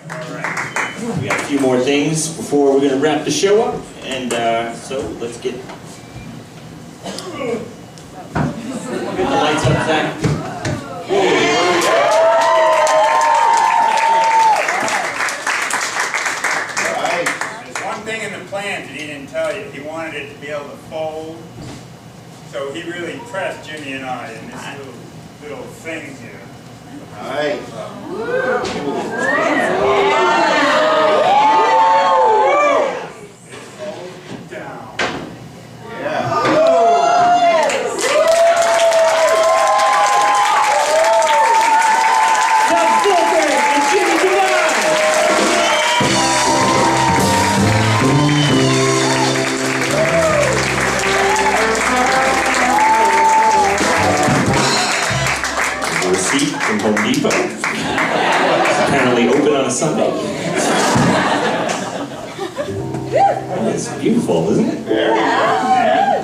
We got a few more things before we're going to wrap the show up, and so let's get the lights up, Zach. There's one thing in the plans that he didn't tell you. He wanted it to be able to fold, so he really pressed Jimmy and I in this little thing here. Nice. Down. Yeah. Receipt from Home Depot. Apparently open on a Sunday. It's beautiful, isn't it? Very good.